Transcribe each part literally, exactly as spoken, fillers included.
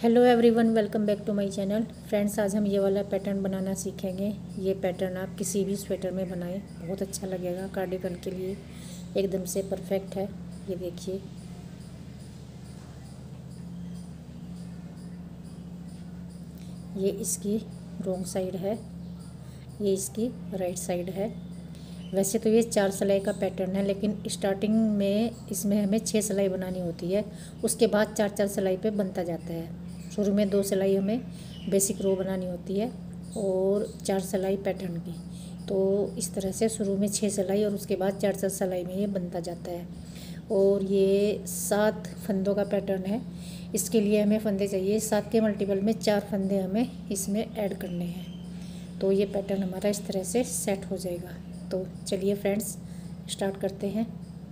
Hello everyone, welcome back to my channel. Friends, आज हम ये वाला पैटर्न बनाना सीखेंगे। ये पैटर्न आप किसी भी स्वेटर में बनाएं, बहुत अच्छा लगेगा। कार्डिगन के लिए एकदम से परफेक्ट है। ये देखिए, ये इसकी रॉन्ग साइड है, ये इसकी राइट साइड है। वैसे तो ये चार सिलाई का पैटर्न है, लेकिन स्टार्टिंग में इसमें हमें छः सिलाई बनानी होती है। उसके बाद चार चार सिलाई पे बनता जाता है। शुरू में दो सिलाई हमें बेसिक रो बनानी होती है और चार सिलाई पैटर्न की। तो इस तरह से शुरू में छः सिलाई और उसके बाद चार चार सिलाई में ये बनता जाता है। और ये सात फंदों का पैटर्न है। इसके लिए हमें फंदे चाहिए, सात के मल्टीपल में चार फंदे हमें इसमें ऐड करने हैं। तो ये पैटर्न हमारा इस तरह से सेट हो जाएगा। तो चलिए फ्रेंड्स, स्टार्ट करते हैं।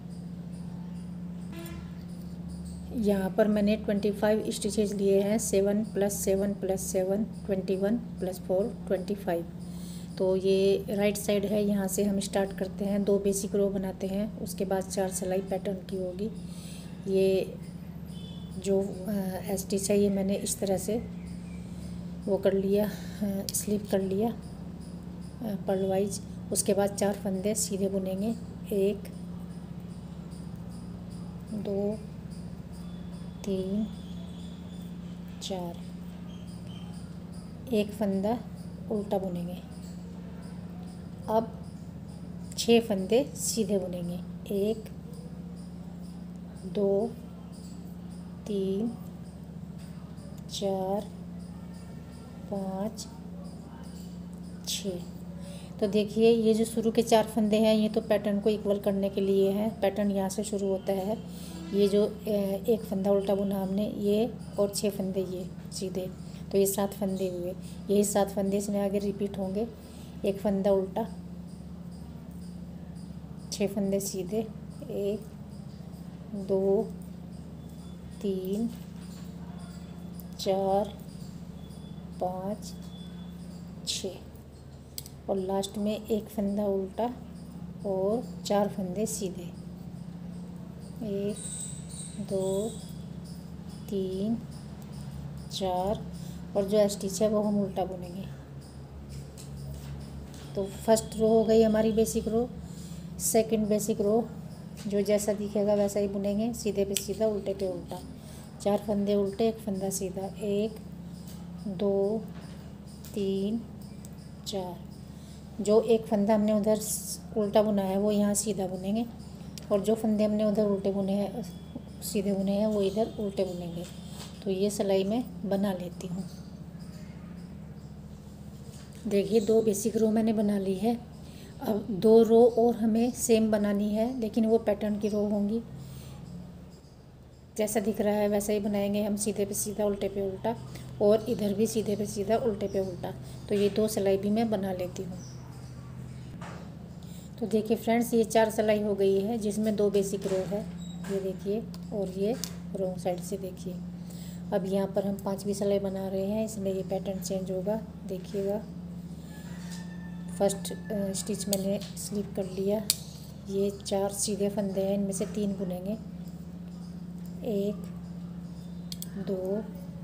यहाँ पर मैंने ट्वेंटी फाइव स्टिचेज लिए हैं। Seven plus seven plus seven twenty one plus four twenty five. तो ये राइट साइड है, यहाँ से हम स्टार्ट करते हैं। दो बेसिक रो बनाते हैं, उसके बाद चार सिलाई पैटर्न की होगी। ये जो स्टिच है ये मैंने इस तरह से वो कर लिया, स्लिप कर लिया पर्ल वाइज। उसके बाद चार फंदे सीधे बुनेंगे। एक, दो, तीन, चार। एक फंदा उल्टा बुनेंगे। अब छः फंदे सीधे बुनेंगे। एक, दो, तीन, चार, पाँच, छः। तो देखिए, ये जो शुरू के चार फंदे हैं ये तो पैटर्न को इक्वल करने के लिए हैं। पैटर्न यहाँ से शुरू होता है। ये जो एक फंदा उल्टा बुना हमने, ये और छः फंदे ये सीधे, तो ये सात फंदे हुए। यही सात फंदे इसमें आगे रिपीट होंगे। एक फंदा उल्टा, छः फंदे सीधे। एक, दो, तीन, चार, पाँच, छः। और लास्ट में एक फंदा उल्टा और चार फंदे सीधे। एक, दो, तीन, चार। और जो स्टिच है वो हम उल्टा बुनेंगे। तो फर्स्ट रो हो गई हमारी basic row. Second basic row जो जैसा दिखेगा वैसा ही बुनेंगे। सीधे पे सीधा, उल्टे पे उल्टा। चार फंदे उल्टे, एक फंदा सीधा। एक, दो, तीन, चार। जो एक फंदा हमने उधर उल्टा बुना है वो यहाँ सीधा बुनेंगे, और जो फंदे हमने उधर उल्टे बुने हैं, सीधे बुने हैं, वो इधर उल्टे बुनेंगे। तो ये सिलाई मैं बना लेती हूँ। देखिए, दो बेसिक रो मैंने बना ली है। अब दो रो और हमें सेम बनानी है, लेकिन वो पैटर्न की रो होंगी। जैसा दिख रहा है वैसा ही बनाएंगे हम। सीधे पे सीधा, उल्टे पे उल्टा, और इधर भी सीधे पे सीधा, उल्टे पे उल्टा। तो ये दो सिलाई भी मैं बना लेती हूँ। तो देखिए फ्रेंड्स, ये चार सिलाई हो गई है, जिसमें दो बेसिक रो है, ये देखिए, और ये रॉन्ग साइड से देखिए। अब यहाँ पर हम पांचवी सिलाई बना रहे हैं, इसमें ये पैटर्न चेंज होगा, देखिएगा। फर्स्ट स्टिच मैंने स्लिप कर लिया। ये चार सीधे फंदे हैं, इनमें से तीन बुनेंगे। एक, दो,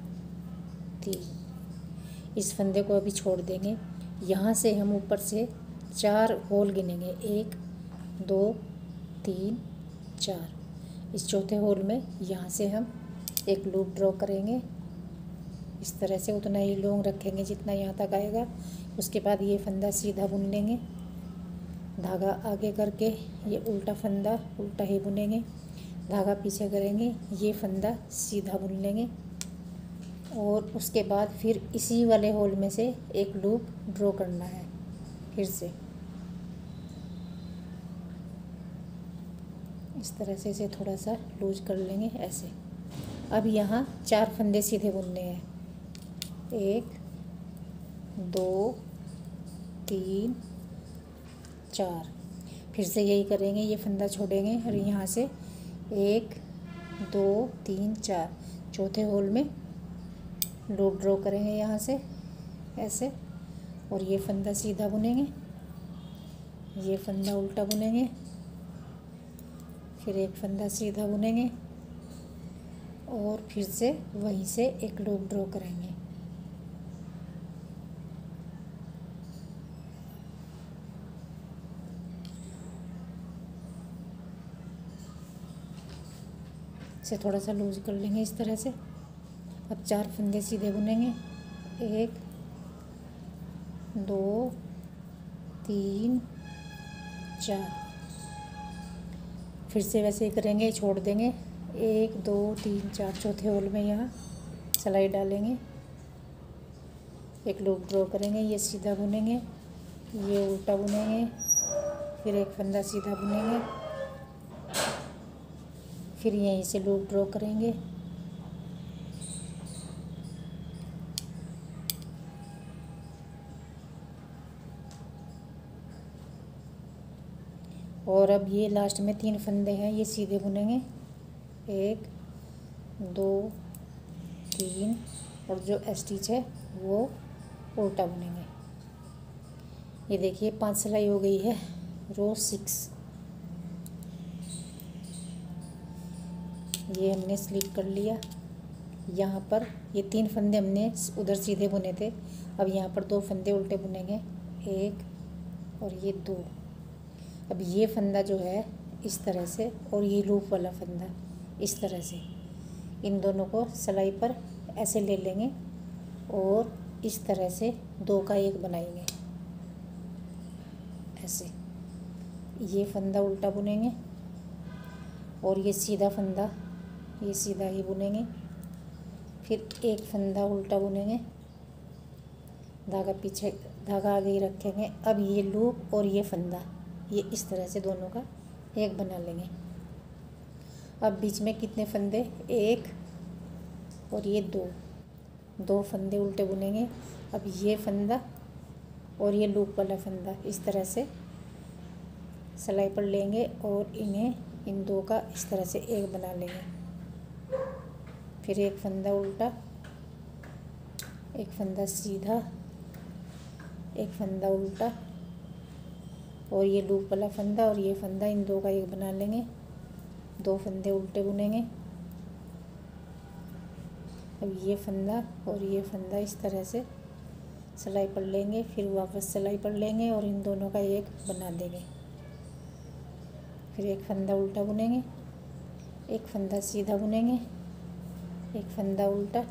तीन। इस फंदे को अभी छोड़ देंगे। यहाँ से हम ऊपर से चार होल गिनेंगे। एक, दो, तीन, चार। इस चौथे होल में यहाँ से हम एक लूप ड्रॉ करेंगे। इस तरह से उतना ही लॉन्ग रखेंगे जितना यहाँ तक आएगा। उसके बाद ये फंदा सीधा बुन लेंगे, धागा आगे करके। ये उल्टा फंदा उल्टा ही बुनेंगे, धागा पीछे करेंगे, ये फंदा सीधा बुन लेंगे। और उसके बाद फिर इसी वाले होल में से एक लूप ड्रॉ करना है। फिर से इस तरह से इसे थोड़ा सा लूज कर लेंगे, ऐसे। अब यहाँ चार फंदे सीधे बुनने हैं। एक, दो, तीन, चार। फिर से यही करेंगे, ये फंदा छोड़ेंगे और यहाँ से एक, दो, तीन, चार। चौथे होल में लूप ड्रॉ करेंगे यहाँ से, ऐसे। और ये फंदा सीधा बुनेंगे, ये फंदा उल्टा बुनेंगे, फिर एक फंदा सीधा बुनेंगे, और फिर से वहीं से एक लूप ड्रॉ करेंगे। इसे थोड़ा सा लूज कर लेंगे इस तरह से। अब चार फंदे सीधे बुनेंगे, एक, दो, तीन, चार। फिर से वैसे ही करेंगे, छोड़ देंगे, एक, दो, तीन, चार। चौथे होल में यहाँ सिलाई डालेंगे, एक लूप ड्रॉ करेंगे, ये सीधा बुनेंगे, ये उल्टा बुनेंगे, फिर एक फंदा सीधा बुनेंगे, फिर यहीं से लूप ड्रॉ करेंगे, और अब ये लास्ट में तीन फंदे हैं, ये सीधे बुनेंगे, एक, दो, तीन, और जो स्टिच है वो उल्टा बुनेंगे। ये देखिए पांच सिलाई हो गई है, रो सिक्स। ये हमने स्लिप कर लिया। यहाँ पर ये तीन फंदे हमने उधर सीधे बुने थे, अब यहाँ पर दो फंदे उल्टे बुनेंगे, एक और ये दो। अब ये फंदा जो है इस तरह से, और ये लूप वाला फंदा इस तरह से, इन दोनों को सिलाई पर ऐसे ले लेंगे और इस तरह से दो का एक बनाएंगे ऐसे। ये फंदा उल्टा बुनेंगे और ये सीधा फंदा ये सीधा ही बुनेंगे, फिर एक फंदा उल्टा बुनेंगे, धागा पीछे धागा आगे ही रखेंगे। अब ये लूप और ये फंदा ये इस तरह से दोनों का एक बना लेंगे। अब बीच में कितने फंदे, एक और ये दो, दो फंदे उल्टे बुनेंगे। अब ये फंदा और ये लूप वाला फंदा इस तरह से सिलाई पर लेंगे और इन्हें इन दो का इस तरह से एक बना लेंगे। फिर एक फंदा उल्टा, एक फंदा सीधा, एक फंदा उल्टा, और ये लूप वाला फंदा और ये फंदा, इन दो का एक बना लेंगे। दो फंदे उल्टे बुनेंगे। अब ये फंदा और ये फंदा इस तरह से सिलाई पर लेंगे, फिर वापस सिलाई पर लेंगे और इन दोनों का एक बना देंगे। फिर एक फंदा उल्टा बुनेंगे, एक फंदा सीधा बुनेंगे, एक फंदा उल्टा,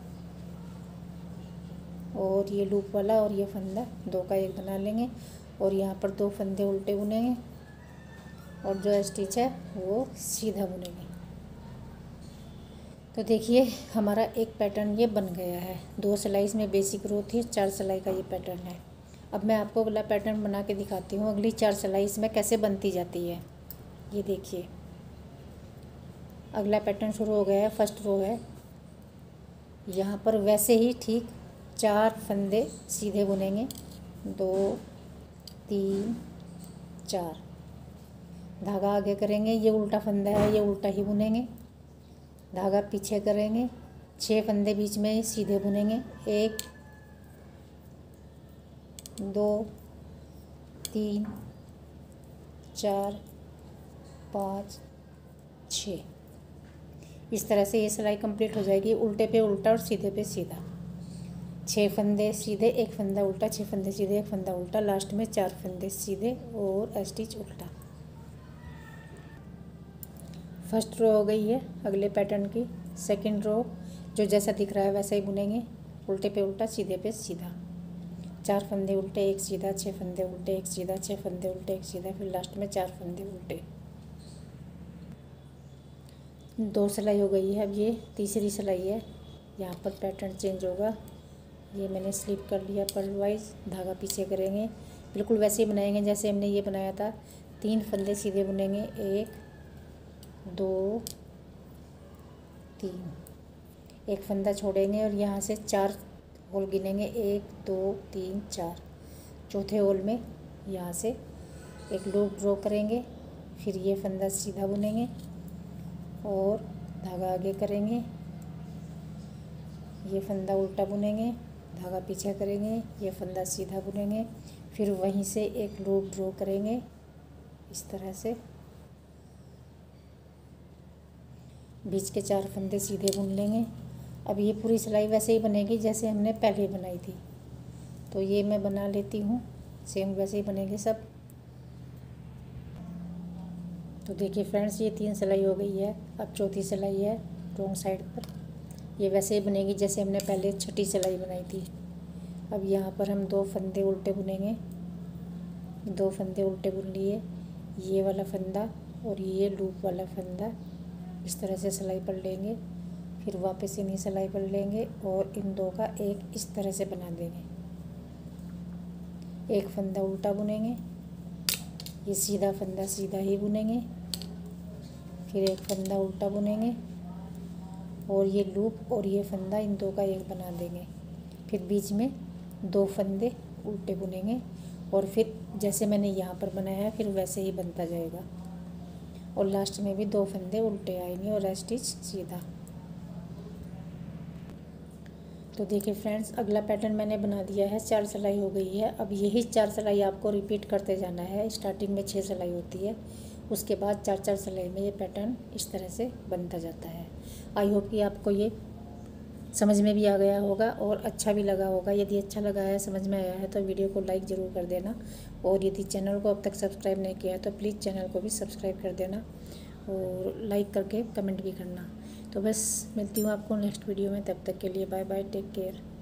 और ये लूप वाला और ये फंदा दो का एक बना लेंगे, और यहाँ पर दो फंदे उल्टे बुनेंगे और जो स्टिच है वो सीधा बुनेंगे। तो देखिए हमारा एक पैटर्न ये बन गया है। दो सिलाई इसमें बेसिक रो थी, चार सिलाई का ये पैटर्न है। अब मैं आपको अगला पैटर्न बना के दिखाती हूँ, अगली चार सिलाई इसमें कैसे बनती जाती है। ये देखिए अगला पैटर्न शुरू हो गया है, फर्स्ट रो है। यहाँ पर वैसे ही ठीक चार फंदे सीधे बुनेंगे, दो, तीन, चार। धागा आगे करेंगे, ये उल्टा फंदा है, ये उल्टा ही बुनेंगे। धागा पीछे करेंगे, छः फंदे बीच में सीधे बुनेंगे, एक, दो, तीन, चार, पाँच, छः। इस तरह से ये सिलाई कंप्लीट हो जाएगी, उल्टे पे उल्टा और सीधे पे सीधा। छः फंदे सीधे, एक फंदा उल्टा, छः फंदे सीधे, एक फंदा उल्टा, लास्ट में चार फंदे सीधे और स्टिच उल्टा। फर्स्ट रो हो गई है अगले पैटर्न की। सेकंड रो जो जैसा दिख रहा है वैसा ही बुनेंगे, उल्टे पे उल्टा, सीधे पे सीधा। चार फंदे उल्टे, एक सीधा, छः फंदे उल्टे, एक सीधा, छः फंदे उल्टे, एक सीधा, फिर लास्ट में चार फंदे उल्टे। दो सिलाई हो गई है, अब ये तीसरी सिलाई है। यहाँ पर पैटर्न चेंज होगा। ये मैंने स्लिप कर लिया पर्ल वाइज, धागा पीछे करेंगे, बिल्कुल वैसे ही बनाएंगे जैसे हमने ये बनाया था। तीन फंदे सीधे बुनेंगे, एक, दो, तीन। एक फंदा छोड़ेंगे और यहाँ से चार होल गिनेंगे, एक, दो, तीन, चार। चौथे होल में यहाँ से एक लूप ड्रॉ करेंगे, फिर ये फंदा सीधा बुनेंगे और धागा आगे करेंगे, ये फंदा उल्टा बुनेंगे, धागा पीछे करेंगे, ये फंदा सीधा बुनेंगे, फिर वहीं से एक लूप ड्रॉ करेंगे इस तरह से। बीच के चार फंदे सीधे बुन लेंगे। अब ये पूरी सिलाई वैसे ही बनेगी जैसे हमने पहले बनाई थी। तो ये मैं बना लेती हूँ, सेम वैसे ही बनेंगे सब। तो देखिए फ्रेंड्स, ये तीन सिलाई हो गई है। अब चौथी सिलाई है रॉन्ग साइड पर। ये वैसे ही बनेगी जैसे हमने पहले छठी सिलाई बनाई थी। अब यहाँ पर हम दो फंदे उल्टे बुनेंगे। दो फंदे उल्टे बुन लिए, ये वाला फंदा और ये लूप वाला फंदा इस तरह से सिलाई पढ़ लेंगे। फिर वापस इन्हीं सिलाई पढ़ लेंगे और इन दो का एक इस तरह से बना देंगे। एक फंदा उल्टा बुनेंगे, ये सीधा फंदा सीधा ही बुनेंगे। फिर एक फंदा उल्टा बुनेंगे और ये लूप और ये फंदा इन दो का एक बना देंगे। फिर बीच में दो फंदे उल्टे बुनेंगे और फिर जैसे मैंने यहाँ पर बनाया है फिर वैसे ही बनता जाएगा। और लास्ट में भी दो फंदे उल्टे आएंगे और स्टिच सीधा। तो देखिए फ्रेंड्स, अगला पैटर्न मैंने बना दिया है। चार सिलाई हो गई है। अब यही चार सिलाई आपको रिपीट करते जाना है। स्टार्टिंग में छः सिलाई होती है, उसके बाद चार चार सिलाई में ये पैटर्न इस तरह से बनता जाता है। आई होप कि आपको ये समझ में भी आ गया होगा और अच्छा भी लगा होगा। यदि अच्छा लगा है, समझ में आया है तो वीडियो को लाइक ज़रूर कर देना। और यदि चैनल को अब तक सब्सक्राइब नहीं किया है तो प्लीज़ चैनल को भी सब्सक्राइब कर देना और लाइक करके कमेंट भी करना। तो बस मिलती हूँ आपको नेक्स्ट वीडियो में। तब तक के लिए बाय बाय, टेक केयर।